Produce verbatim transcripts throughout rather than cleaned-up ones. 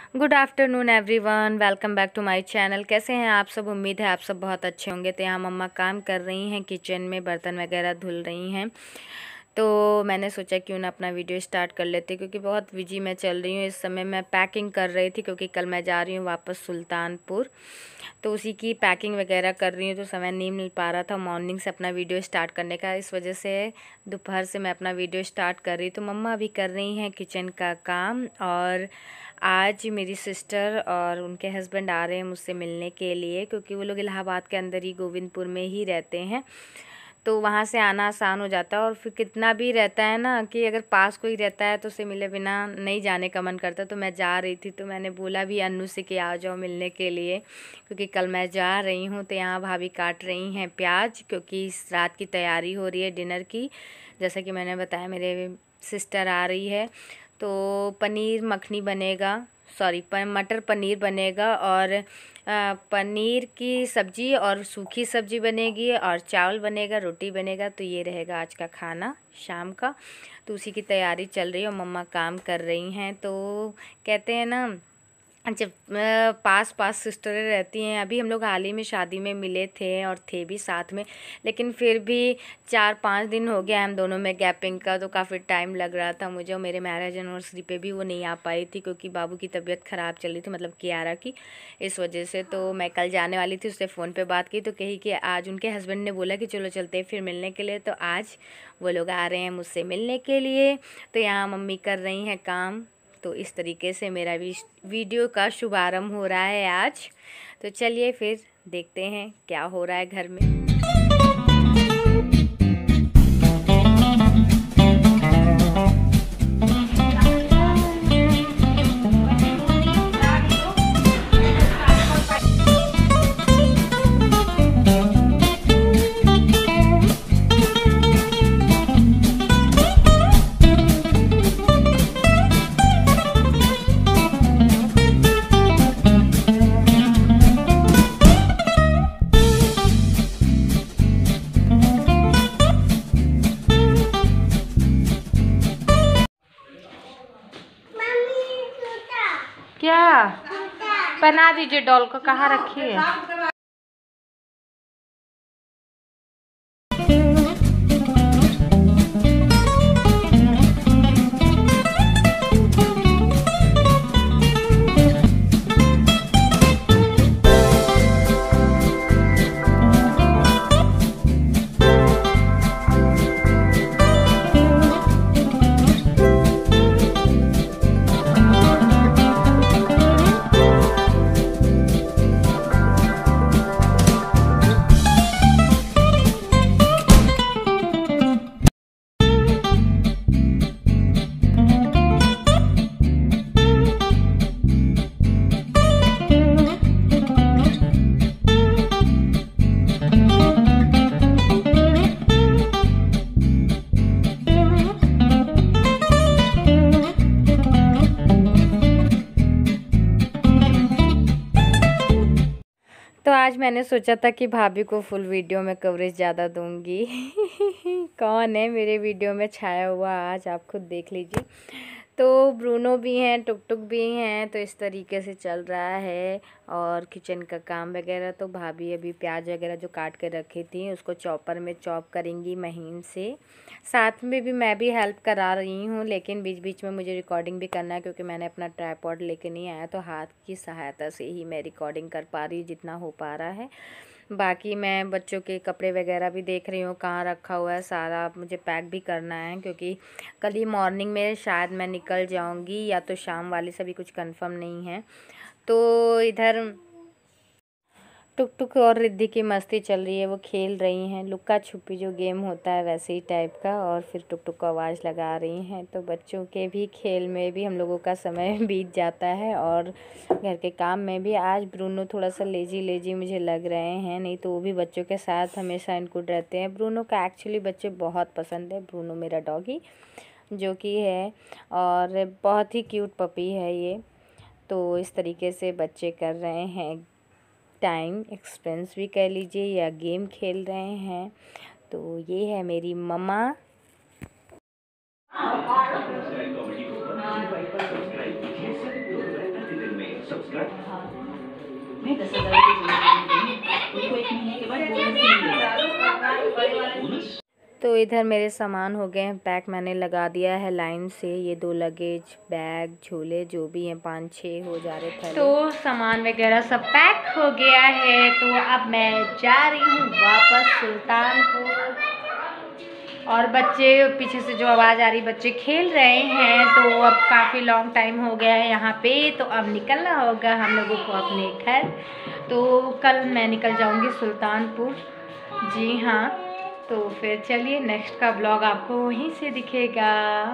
Good afternoon everyone, welcome back to my channel. कैसे हैं आप सब? उम्मीद है आप सब बहुत अच्छे होंगे। तो यहाँ मम्मा काम कर रही हैं, किचन में बर्तन वगैरह धुल रही हैं। तो मैंने सोचा क्यों ना अपना वीडियो स्टार्ट कर लेते, क्योंकि बहुत बिजी मैं चल रही हूँ इस समय। मैं पैकिंग कर रही थी क्योंकि कल मैं जा रही हूँ वापस सुल्तानपुर, तो उसी की पैकिंग वगैरह कर रही हूँ। तो समय नहीं मिल पा रहा था मॉर्निंग से अपना वीडियो स्टार्ट करने का, इस वजह से दोपहर से मैं अपना वीडियो स्टार्ट कर रही। तो मम्मा अभी कर रही हैं किचन का काम। और आज मेरी सिस्टर और उनके हस्बैंड आ रहे हैं मुझसे मिलने के लिए, क्योंकि वो लोग इलाहाबाद के अंदर ही गोविंदपुर में ही रहते हैं, तो वहाँ से आना आसान हो जाता है। और फिर कितना भी रहता है ना कि अगर पास कोई रहता है तो उसे मिले बिना नहीं जाने का मन करता। तो मैं जा रही थी, तो मैंने बोला भी अन्नू से कि आ जाओ मिलने के लिए, क्योंकि कल मैं जा रही हूँ। तो यहाँ भाभी काट रही हैं प्याज, क्योंकि इस रात की तैयारी हो रही है डिनर की। जैसा कि मैंने बताया मेरे सिस्टर आ रही है, तो पनीर मखनी बनेगा, सॉरी मटर पनीर बनेगा, और पनीर की सब्ज़ी और सूखी सब्ज़ी बनेगी, और चावल बनेगा, रोटी बनेगा। तो ये रहेगा आज का खाना शाम का। तो उसी की तैयारी चल रही है और मम्मा काम कर रही हैं। तो कहते हैं ना, जब पास पास सिस्टरें रहती हैं। अभी हम लोग हाल ही में शादी में मिले थे और थे भी साथ में, लेकिन फिर भी चार पाँच दिन हो गया हम दोनों में गैपिंग का, तो काफ़ी टाइम लग रहा था मुझे। और मेरे मैरिज एनिवर्सरी पे भी वो नहीं आ पाई थी, क्योंकि बाबू की तबीयत ख़राब चल रही थी, मतलब कियारा की, इस वजह से। तो मैं कल जाने वाली थी, उससे फ़ोन पर बात की तो कही कि आज उनके हस्बैंड ने बोला कि चलो चलते हैं फिर मिलने के लिए। तो आज वो लोग आ रहे हैं मुझसे मिलने के लिए। तो यहाँ मम्मी कर रही हैं काम। तो इस तरीके से मेरा वीडियो का शुभारंभ हो रहा है आज। तो चलिए फिर देखते हैं क्या हो रहा है घर में। क्या बना दीजिए डॉल को, कहाँ रखी है? तो आज मैंने सोचा था कि भाभी को फुल वीडियो में कवरेज ज़्यादा दूंगी। कौन है मेरे वीडियो में छाया हुआ, आज आप खुद देख लीजिए। तो ब्रूनो भी हैं, टुक टुक भी हैं। तो इस तरीके से चल रहा है। और किचन का काम वगैरह तो भाभी अभी प्याज वगैरह जो काट के रखी थी उसको चॉपर में चॉप करेंगी महीन से। साथ में भी मैं भी हेल्प करा रही हूँ, लेकिन बीच बीच में मुझे रिकॉर्डिंग भी करना है, क्योंकि मैंने अपना ट्राइपॉड लेके नहीं आया। तो हाथ की सहायता से ही मैं रिकॉर्डिंग कर पा रही हूँ जितना हो पा रहा है। बाकी मैं बच्चों के कपड़े वगैरह भी देख रही हूँ कहाँ रखा हुआ है सारा, मुझे पैक भी करना है, क्योंकि कल ही मॉर्निंग में शायद मैं निकल जाऊँगी, या तो शाम वाली से भी कुछ कंफर्म नहीं है। तो इधर टुक टुक और रिद्धि की मस्ती चल रही है, वो खेल रही हैं लुक्का छुपी जो गेम होता है वैसे ही टाइप का, और फिर टुक टुक को आवाज़ लगा रही हैं। तो बच्चों के भी खेल में भी हम लोगों का समय बीत जाता है, और घर के काम में भी। आज ब्रूनो थोड़ा सा लेजी लेजी मुझे लग रहे हैं, नहीं तो वो भी बच्चों के साथ हमेशा इनक्लूड रहते हैं। ब्रूनो का एक्चुअली बच्चे बहुत पसंद है, ब्रूनो मेरा डॉगी जो कि है, और बहुत ही क्यूट पपी है ये। तो इस तरीके से बच्चे कर रहे हैं टाइम एक्सपेंस भी कह लीजिए, या गेम खेल रहे हैं। तो ये है मेरी मम्मा। मैं दस हजार उनको एक महीने के बाद बोनस। तो इधर मेरे सामान हो गए हैं पैक, मैंने लगा दिया है लाइन से। ये दो लगेज, बैग, झोले जो भी हैं, पाँच छः हो जा रहे थे। तो सामान वगैरह सब पैक हो गया है। तो अब मैं जा रही हूँ वापस सुल्तानपुर। और बच्चे पीछे से जो आवाज़ आ रही, बच्चे खेल रहे हैं। तो अब काफ़ी लॉन्ग टाइम हो गया है यहाँ पे, तो अब निकलना होगा हम लोगों को अपने घर। तो कल मैं निकल जाऊँगी सुल्तानपुर। जी हाँ, तो फिर चलिए नेक्स्ट का ब्लॉग आपको वहीं से दिखेगा।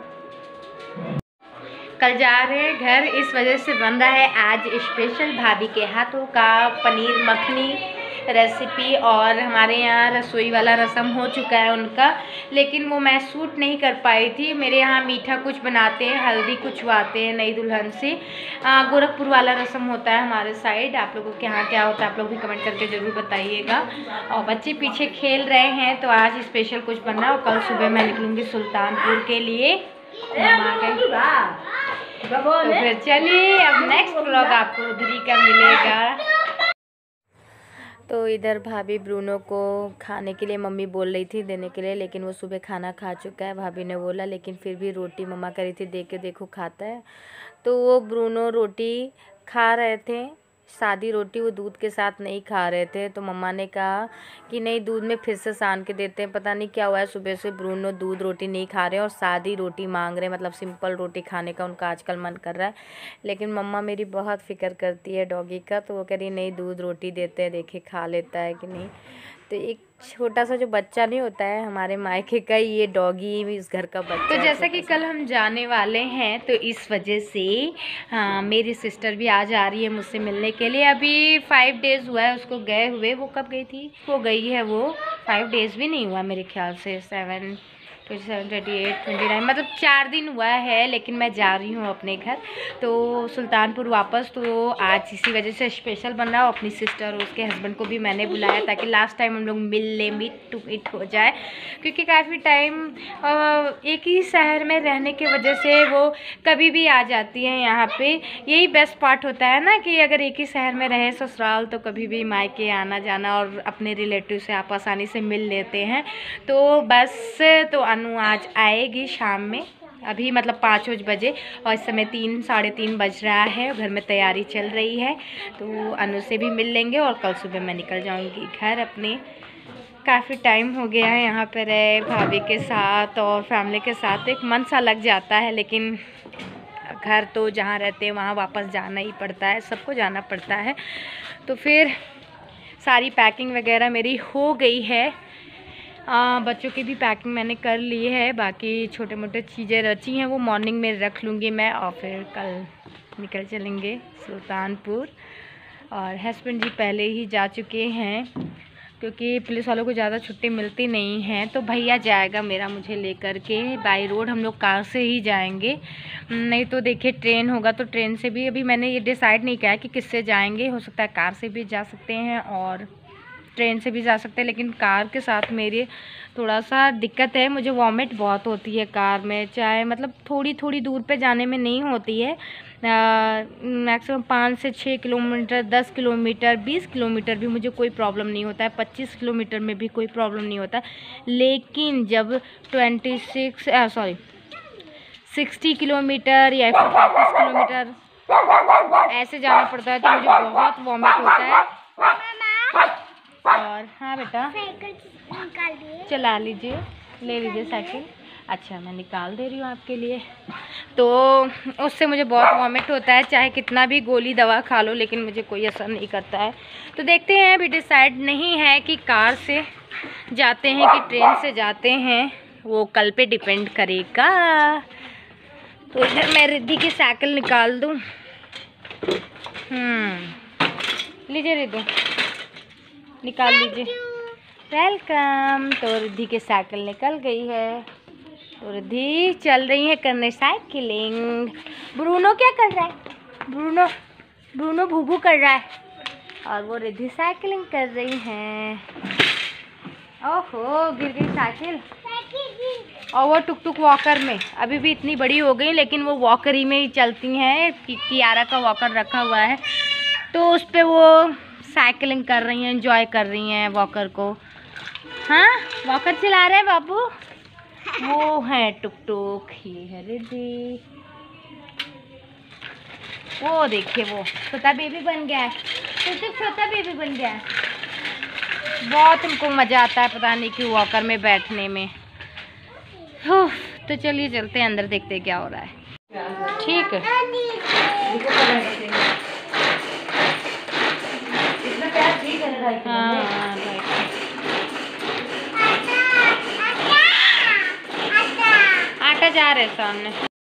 कल जा रहे हैं घर, इस वजह से बन रहा है आज स्पेशल भाभी के हाथों का पनीर मखनी रेसिपी। और हमारे यहाँ रसोई वाला रस्म हो चुका है उनका, लेकिन वो मैं शूट नहीं कर पाई थी। मेरे यहाँ मीठा कुछ बनाते हैं, हल्दी कुछवाते हैं नई दुल्हन से। गोरखपुर वाला रस्म होता है हमारे साइड। आप लोगों के यहाँ क्या होता है आप लोग भी कमेंट करके ज़रूर बताइएगा। और बच्चे पीछे खेल रहे हैं, तो आज स्पेशल कुछ बन रहा है। और कल सुबह मैं निकलूँगी सुल्तानपुर के लिए। तो फिर चलिए अब नेक्स्ट ब्लॉग आपको उधर ही का मिलेगा। तो इधर भाभी ब्रूनो को खाने के लिए मम्मी बोल रही थी देने के लिए, लेकिन वो सुबह खाना खा चुका है भाभी ने बोला। लेकिन फिर भी रोटी मम्मा करी थी, देख के देखो खाता है। तो वो ब्रूनो रोटी खा रहे थे, सादी रोटी, वो दूध के साथ नहीं खा रहे थे। तो मम्मा ने कहा कि नहीं, दूध में फिर से सान के देते हैं। पता नहीं क्या हुआ है, सुबह से ब्रूनो दूध रोटी नहीं खा रहे और सादी रोटी मांग रहे, मतलब सिंपल रोटी खाने का उनका आजकल मन कर रहा है। लेकिन मम्मा मेरी बहुत फिक्र करती है डॉगी का, तो वो कह रही नहीं दूध रोटी देते हैं, देखे खा लेता है कि नहीं। तो एक छोटा सा जो बच्चा नहीं होता है हमारे मायके का, ये डॉगी भी इस घर का बच्चा। तो जैसा कि कल हम जाने वाले हैं, तो इस वजह से हाँ, मेरी सिस्टर भी आज आ रही है मुझसे मिलने के लिए। अभी फाइव डेज़ हुआ है उसको गए हुए। वो कब गई थी? वो गई है, वो फाइव डेज़ भी नहीं हुआ मेरे ख्याल से, seven twenty seven twenty eight twenty nine मतलब चार दिन हुआ है। लेकिन मैं जा रही हूँ अपने घर, तो सुल्तानपुर वापस। तो आज इसी वजह से स्पेशल बन रहा है। अपनी सिस्टर और उसके हस्बैंड को भी मैंने बुलाया, ताकि लास्ट टाइम हम लोग मिल ले, मीट टू मीट हो जाए। क्योंकि काफ़ी टाइम एक ही शहर में रहने की वजह से वो कभी भी आ जाती है यहाँ पे। यही बेस्ट पार्ट होता है ना, कि अगर एक ही शहर में रहे ससुराल, तो कभी भी मायके आना जाना और अपने रिलेटिव से आप आसानी से मिल लेते हैं। तो बस तो अनु आज आएगी शाम में, अभी मतलब पाँच बजे, और इस समय तीन साढ़े तीन बज रहा है। घर में तैयारी चल रही है, तो अनु से भी मिल लेंगे। और कल सुबह मैं निकल जाऊंगी घर अपने। काफ़ी टाइम हो गया है यहाँ पे रहे भाभी के साथ और फैमिली के साथ, एक मन सा लग जाता है। लेकिन घर तो जहाँ रहते हैं वहाँ वापस जाना ही पड़ता है, सबको जाना पड़ता है। तो फिर सारी पैकिंग वगैरह मेरी हो गई है। आ, बच्चों की भी पैकिंग मैंने कर ली है। बाकी छोटे मोटे चीज़ें रची हैं, वो मॉर्निंग में रख लूँगी मैं। और फिर कल निकल चलेंगे सुल्तानपुर। और हस्बैंड जी पहले ही जा चुके हैं, क्योंकि पुलिस वालों को ज़्यादा छुट्टी मिलती नहीं है। तो भैया जाएगा मेरा मुझे लेकर के बाई रोड। हम लोग कार से ही जाएंगे, नहीं तो देखिए ट्रेन होगा तो ट्रेन से भी। अभी मैंने ये डिसाइड नहीं किया कि किससे जाएंगे, हो सकता है कार से भी जा सकते हैं और ट्रेन से भी जा सकते हैं। लेकिन कार के साथ मेरे थोड़ा सा दिक्कत है, मुझे वॉमिट बहुत होती है कार में। चाहे मतलब थोड़ी थोड़ी दूर पे जाने में नहीं होती है, मैक्सिमम पाँच से छः किलोमीटर, दस किलोमीटर, बीस किलोमीटर भी मुझे कोई प्रॉब्लम नहीं होता है, पच्चीस किलोमीटर में भी कोई प्रॉब्लम नहीं होता। लेकिन जब twenty six sorry sixty kilometre या फिर पैंतीस किलोमीटर ऐसे जाना पड़ता है, तो मुझे बहुत वॉमिट होता है। और हाँ बेटा, चला लीजिए, ले लीजिए साइकिल। अच्छा मैं निकाल दे रही हूँ आपके लिए। तो उससे मुझे बहुत वॉमिट होता है, चाहे कितना भी गोली दवा खा लो, लेकिन मुझे कोई असर नहीं करता है। तो देखते हैं, अभी डिसाइड नहीं है कि कार से जाते हैं कि ट्रेन से जाते हैं, वो कल पे डिपेंड करेगा। तो इधर मैं रिद्धि की साइकिल निकाल दूँ। हम्म लीजिए रिद्धि, निकाल लीजिए। वेलकम। तो रिद्धि की साइकिल निकल गई है, तो रिद्धि चल रही है करने साइकिलिंग। ब्रूनो क्या कर रहा है? ब्रूनो ब्रूनो भूभू कर रहा है और वो रिद्धि साइकिलिंग कर रही हैं। ओहो गिर गई साइकिल। और वो टुक टुक वॉकर में अभी भी इतनी बड़ी हो गई, लेकिन वो वॉकर ही में ही चलती हैं। कि, कियारा का वॉकर रखा हुआ है तो उस पर वो साइकिलिंग कर रही हैं, एंजॉय कर रही हैं वॉकर को। हाँ, वॉकर चला रहे हैं बाबू। वो है टुक टुक, ये है रिद्धि। वो देखिए वो छोटा बेबी बन गया है, टुक टुक छोटा बेबी बन गया है। बहुत उनको मज़ा आता है, पता नहीं क्यों वॉकर में बैठने में। तो चलिए चलते हैं अंदर, देखते हैं क्या हो रहा है। ठीक है, हाँ आटा जा रहे सामने।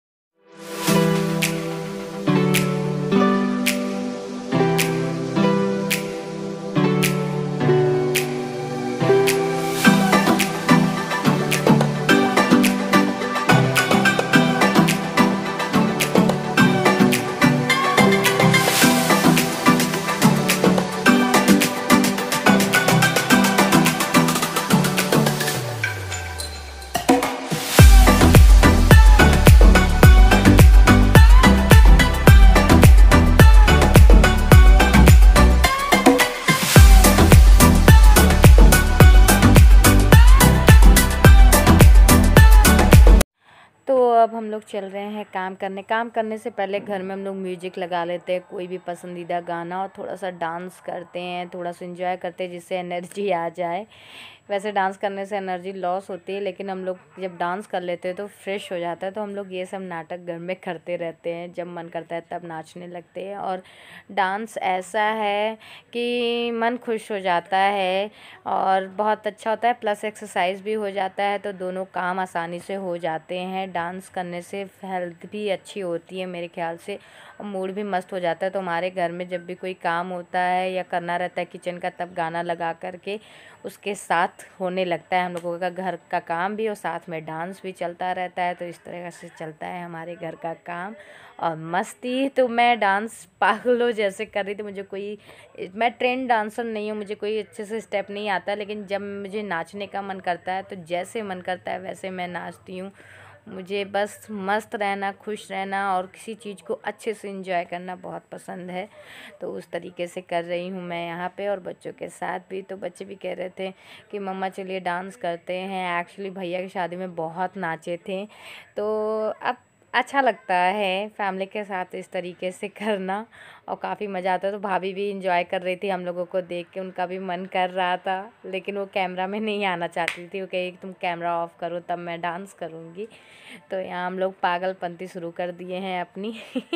अब हम लोग चल रहे हैं काम करने। काम करने से पहले घर में हम लोग म्यूजिक लगा लेते हैं, कोई भी पसंदीदा गाना, और थोड़ा सा डांस करते हैं, थोड़ा सा एंजॉय करते हैं जिससे एनर्जी आ जाए। वैसे डांस करने से एनर्जी लॉस होती है, लेकिन हम लोग जब डांस कर लेते हैं तो फ्रेश हो जाता है। तो हम लोग ये सब नाटक घर में करते रहते हैं, जब मन करता है तब नाचने लगते हैं। और डांस ऐसा है कि मन खुश हो जाता है और बहुत अच्छा होता है, प्लस एक्सरसाइज भी हो जाता है, तो दोनों काम आसानी से हो जाते हैं। डांस करने से हेल्थ भी अच्छी होती है मेरे ख्याल से, और मूड भी मस्त हो जाता है। तो हमारे घर में जब भी कोई काम होता है या करना रहता है किचन का, तब गाना लगा करके उसके साथ होने लगता है हम लोगों का घर का काम भी, और साथ में डांस भी चलता रहता है। तो इस तरह से चलता है हमारे घर का काम और मस्ती। तो मैं डांस पागलों जैसे कर रही थी। मुझे कोई, मैं ट्रेंड डांसर नहीं हूँ, मुझे कोई अच्छे से स्टेप नहीं आता, लेकिन जब मुझे नाचने का मन करता है तो जैसे मन करता है वैसे मैं नाचती हूँ। मुझे बस मस्त रहना, खुश रहना और किसी चीज़ को अच्छे से एंजॉय करना बहुत पसंद है। तो उस तरीके से कर रही हूँ मैं यहाँ पे, और बच्चों के साथ भी। तो बच्चे भी कह रहे थे कि मम्मा चलिए डांस करते हैं। एक्चुअली भैया की शादी में बहुत नाचे थे, तो अब अच्छा लगता है फैमिली के साथ इस तरीके से करना, और काफ़ी मज़ा आता है। तो भाभी भी इंजॉय कर रही थी हम लोगों को देख के, उनका भी मन कर रहा था, लेकिन वो कैमरा में नहीं आना चाहती थी। वो कही तुम कैमरा ऑफ करो तब मैं डांस करूँगी। तो यहाँ हम लोग पागलपंती शुरू कर दिए हैं अपनी।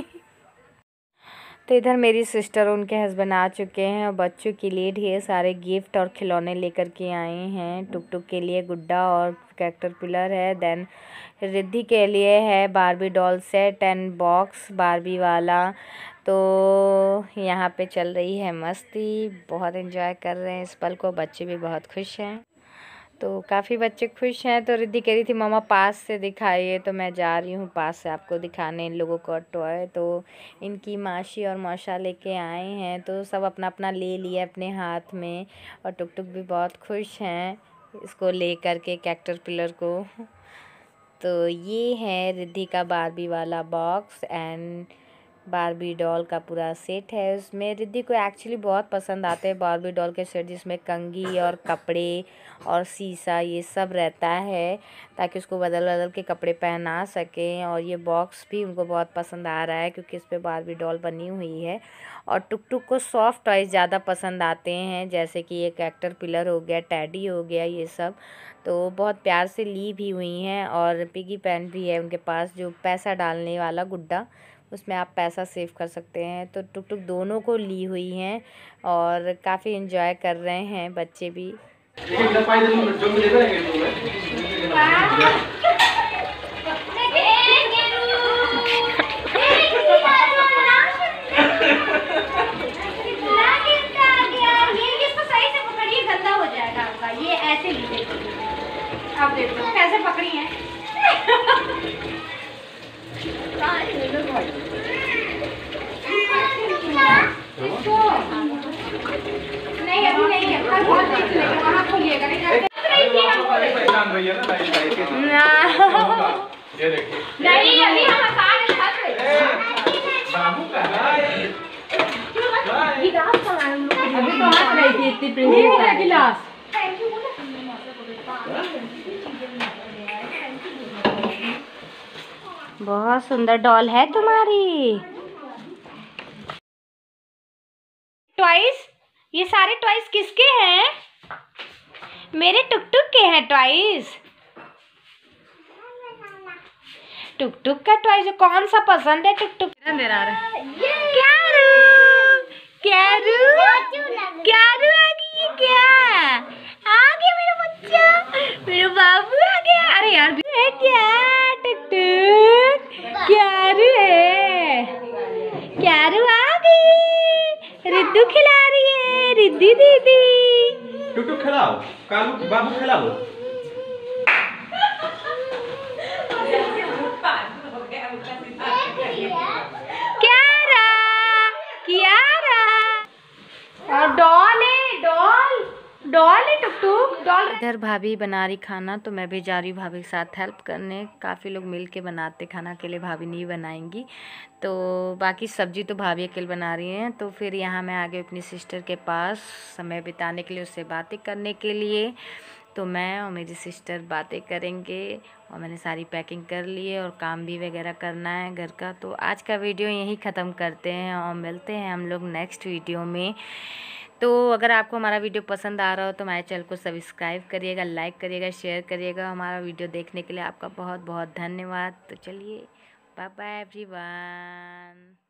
तो इधर मेरी सिस्टर और उनके हस्बैंड आ चुके हैं, और बच्चों के लिए ढेर सारे गिफ्ट और खिलौने लेकर के आए हैं। टुक टुक के लिए गुड्डा और कैटरपिलर है, देन रिद्धि के लिए है Barbie doll set and box Barbie वाला। तो यहाँ पे चल रही है मस्ती, बहुत एंजॉय कर रहे हैं इस पल को, बच्चे भी बहुत खुश हैं। तो काफ़ी बच्चे खुश हैं। तो रिद्धि कह रही थी मम्मा पास से दिखाइए, तो मैं जा रही हूँ पास से आपको दिखाने इन लोगों को टॉय। तो इनकी मासी और मौसा लेके आए हैं, तो सब अपना अपना ले लिया अपने हाथ में, और टुक टुक भी बहुत खुश हैं इसको ले कर के कैटरपिलर को। तो ये है रिद्धि का बारबी वाला बॉक्स एंड बारबी डॉल का पूरा सेट है। उसमें रिद्धि को एक्चुअली बहुत पसंद आते हैं बारबी डॉल के सेट, जिसमें कंघी और कपड़े और शीशा ये सब रहता है, ताकि उसको बदल बदल के कपड़े पहना सकें। और ये बॉक्स भी उनको बहुत पसंद आ रहा है, क्योंकि इस पर बारबी डॉल बनी हुई है। और टुक टुक को सॉफ्ट टॉयज़ ज़्यादा पसंद आते हैं, जैसे कि ये कैटरपिलर हो गया, टैडी हो गया, ये सब तो बहुत प्यार से ली भी हुई हैं। और पिगी पैन भी है उनके पास, जो पैसा डालने वाला गुड्डा, उसमें आप पैसा सेव कर सकते हैं। तो टुक टुक दोनों को ली हुई हैं और काफ़ी एंजॉय कर रहे हैं बच्चे भी। ये ऐसे लीजिए, आप देखो कैसे पकड़ी है। नहीं अभी नहीं है, वहाँ खोलिएगा। देखिए इतनी प्रिंसेस गिलास। बहुत सुंदर डॉल है तुम्हारी। टॉयज, ये सारे टॉयज किसके हैं? मेरे टुक टुक के हैं टॉयज। टुक टुक का टॉयज कौन सा पसंद है? टुक टुक अंदर आ रहा है। क्यारू, क्यारू, क्यारू आ गई। क्या आ गया मेरा बच्चा, मेरा बाबू आ गया। अरे यार है क्या? टुक टुक क्यारू है, क्यारू आ गई। रिद्धू खिला रही है, रिद्धि दीदी। टुक टुक खिलाओ, कालू बाबू खिलाओ। क्यारा, क्यारा। और डॉल है, डॉल, डॉल है टुक टुक, डॉल। इधर भाभी बना रही खाना, तो मैं भी जा रही हूँ भाभी के साथ हेल्प करने। काफ़ी लोग मिल के बनाते खाना, के लिए भाभी नहीं बनाएंगी। तो बाकी सब्जी तो भाभी अकेले बना रही हैं। तो फिर यहाँ मैं आ गई अपनी सिस्टर के पास समय बिताने के लिए, उससे बातें करने के लिए। तो मैं और मेरी सिस्टर बातें करेंगे, और मैंने सारी पैकिंग कर ली है और काम भी वगैरह करना है घर का। तो आज का वीडियो यहीं ख़त्म करते हैं और मिलते हैं हम लोग नेक्स्ट वीडियो में। तो अगर आपको हमारा वीडियो पसंद आ रहा हो तो हमारे चैनल को सब्सक्राइब करिएगा, लाइक करिएगा, शेयर करिएगा। हमारा वीडियो देखने के लिए आपका बहुत बहुत धन्यवाद। तो चलिए, बाय बाय एवरीवन।